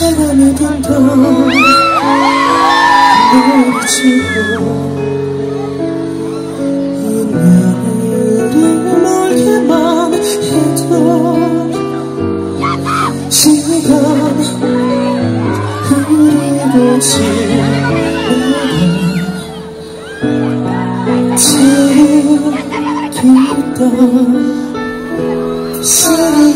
사랑의 덤도 놓치고 운명을 멀게만 해도 시간 흐르고 지나가 참 깊던 사랑